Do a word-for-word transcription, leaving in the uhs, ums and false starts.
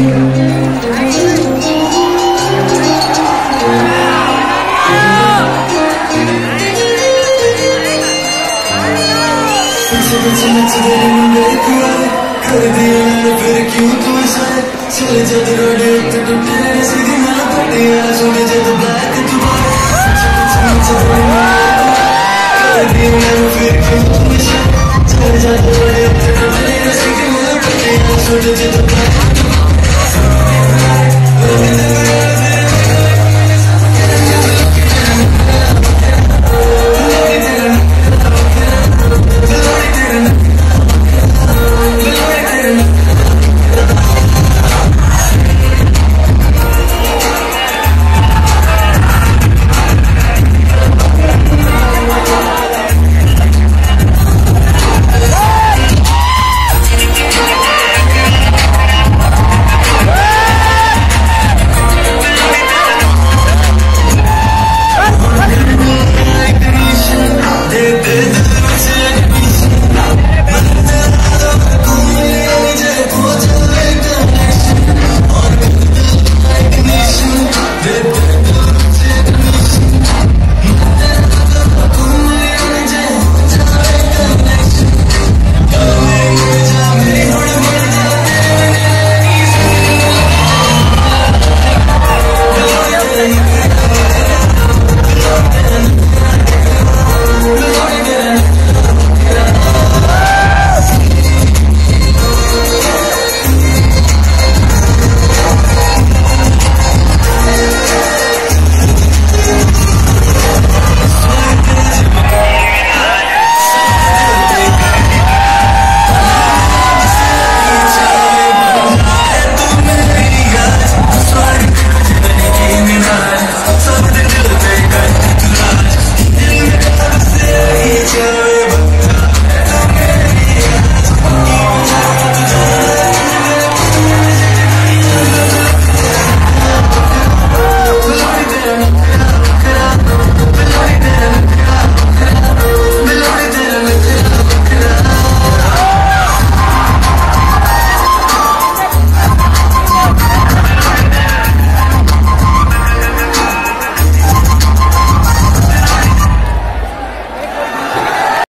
कर दिया फिर क्यों तू इशारे चले जद रोडे उत्ते टूटे सीधी ना पटिया सुन जद ब्लैक दोबारा कर दिया फिर क्यों तू इशारे चले जद रोडे उत्ते टूटे सीधी ना पटिया सुन जद ब्लैक